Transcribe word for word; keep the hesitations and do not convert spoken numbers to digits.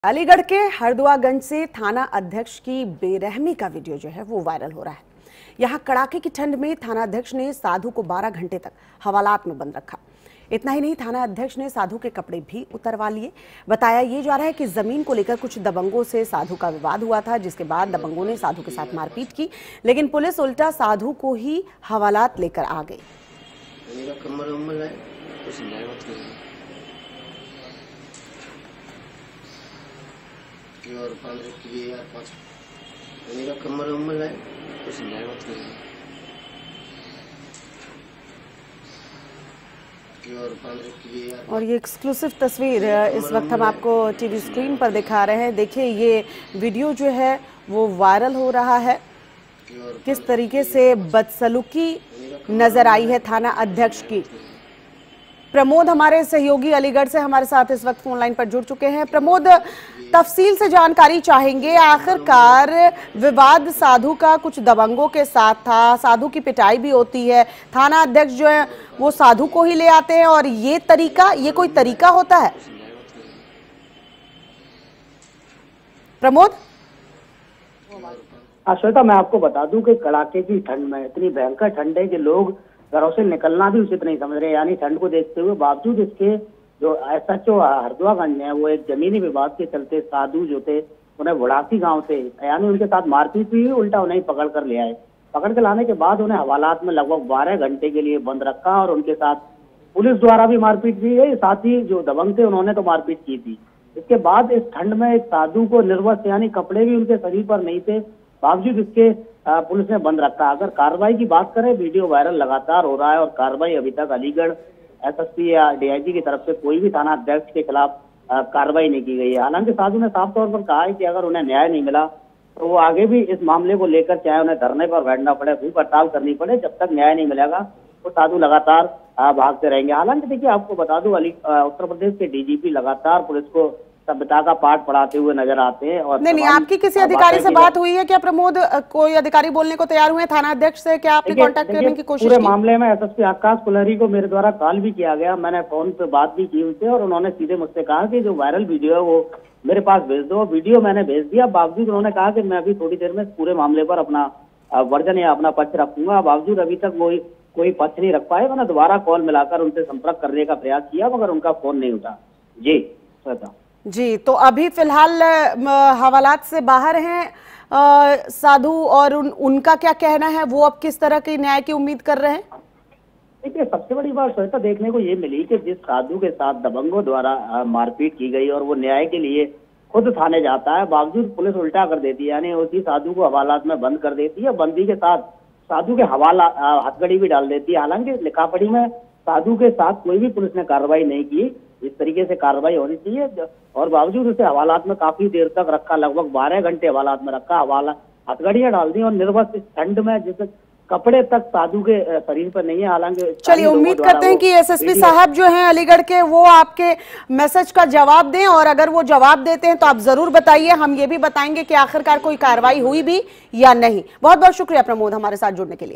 अलीगढ़ के हरदुआगंज से थाना अध्यक्ष की बेरहमी का वीडियो जो है वो वायरल हो रहा है। यहां कड़ाके की ठंड में थाना अध्यक्ष ने साधु को बारह घंटे तक हवालात में बंद रखा। इतना ही नहीं, थाना अध्यक्ष ने साधु के कपड़े भी उतरवा लिए। बताया ये जा रहा है कि जमीन को लेकर कुछ दबंगों से साधु का विवाद हुआ था, जिसके बाद दबंगों ने साधु के साथ मारपीट की, लेकिन पुलिस उल्टा साधु को ही हवालात लेकर आ गई। और पान रखिए यार पाँच मेरा कमर उम्र है कुछ न्याय मत करिए और पान रखिए यार। और ये एक्सक्लूसिव तस्वीर इस वक्त हम आपको टीवी स्क्रीन पर दिखा रहे हैं। देखिए ये वीडियो जो है वो वायरल हो रहा है। किस तरीके से बदसलूकी नजर आई है थाना अध्यक्ष की। प्रमोद हमारे सहयोगी अलीगढ़ से हमारे साथ इस वक्त फोन लाइन पर जुड़ चुके हैं। प्रमोद, तफसील से जानकारी चाहेंगे। आखिरकार विवाद साधु का कुछ दबंगों के साथ था, साधु की पिटाई भी होती है, थाना अध्यक्ष जो है वो साधु को ही ले आते हैं, और ये तरीका, ये कोई तरीका होता है? प्रमोद। श्वेता, मैं आपको बता दूं कि कड़ाके की ठंड में, इतनी भयंकर ठंड है कि लोग घरों से निकलना भी उचित नहीं समझ रहे। यानी ठंड को देखते हुए बावजूद इसके जो एसएचओ हरदुआगंज है वो एक जमीनी विवाद के चलते साधु जो थे उन्हें बुढ़ासी गांव से, यानी उनके साथ मारपीट हुई, उल्टा उन्हें पकड़ कर ले आए। पकड़ के लाने के बाद उन्हें हवालात में लगभग बारह घंटे के लिए बंद रखा और उनके साथ पुलिस द्वारा भी मारपीट की गई। साथ ही जो दबंग थे उन्होंने तो मारपीट की थी। इसके बाद इस ठंड में एक साधु को निर्वस्त्र, यानी कपड़े भी उनके शरीर पर नहीं थे, बावजूद इसके पुलिस ने बंद रखा। अगर कार्रवाई की बात करें, वीडियो वायरल लगातार हो रहा है और कार्रवाई अभी तक अलीगढ़ एसएसपी या डीआईजी की तरफ से कोई भी थाना अध्यक्ष के खिलाफ कार्रवाई नहीं की गई है। हालांकि साधु ने साफ तौर पर कहा है कि अगर उन्हें न्याय नहीं मिला तो वो आगे भी इस मामले को लेकर, चाहे उन्हें धरने पर बैठना पड़े, भूख हड़ताल करनी पड़े, जब तक न्याय नहीं मिलेगा वो साधु लगातार भागते रहेंगे। हालांकि देखिए, आपको बता दूं, अली उत्तर प्रदेश के डीजीपी लगातार पुलिस को सभ्यता का पाठ पढ़ाते हुए नजर आते हैं। और नहीं नहीं, आपकी किसी अधिकारी से बात हुई है क्या प्रमोद? कोई अधिकारी बोलने को तैयार हुए थाना अध्यक्ष से? क्या आपने कांटेक्ट करने की कोशिश की? पूरे मामले में एसएसपी आकाश कुलहरी को मेरे द्वारा कॉल भी किया गया, मैंने फोन पे बात भी की उनसे और उन्होंने सीधे मुझसे कहा कि जो वायरल वीडियो है वो मेरे पास भेज दो। वीडियो मैंने भेज दिया। बावजूद उन्होंने कहा कि मैं अभी थोड़ी देर में पूरे मामले पर अपना वर्जन या अपना पक्ष रखूंगा। बावजूद अभी तक वो कोई पक्ष नहीं रख पाए। मैंने दोबारा कॉल मिलाकर उनसे संपर्क करने का प्रयास किया मगर उनका फोन नहीं उठा। जी श्वेता जी, तो अभी फिलहाल हवालात से बाहर हैं साधु, और उन, उनका क्या कहना है? वो अब किस तरह की न्याय की उम्मीद कर रहे हैं? देखिए, सबसे बड़ी बात श्वेता देखने को ये मिली कि जिस साधु के साथ दबंगों द्वारा मारपीट की गई और वो न्याय के लिए खुद थाने जाता है, बावजूद पुलिस उल्टा कर देती है, यानी उसी साधु को हवालात में बंद कर देती है। बंदी के साथ साधु के हवाला हथकड़ी भी डाल देती है। हालांकि लिखापढ़ी में साधु के साथ कोई भी पुलिस ने कार्रवाई नहीं की। इस तरीके से कार्रवाई होनी चाहिए, और बावजूद उसे हवालात में काफी देर तक रखा, लगभग बारह घंटे हवालात में रखा, हवाला हथकड़ियां डाल दी और निर्वस्त्र इस ठंड में जिस कपड़े तक साधु के शरीर पर नहीं है। हालांकि चलिए, उम्मीद करते हैं कि एसएसपी साहब जो हैं अलीगढ़ के, वो आपके मैसेज का जवाब दें, और अगर वो जवाब देते हैं तो आप जरूर बताइए। हम ये भी बताएंगे कि आखिरकार कोई कार्रवाई हुई भी या नहीं। बहुत बहुत शुक्रिया प्रमोद हमारे साथ जुड़ने के लिए।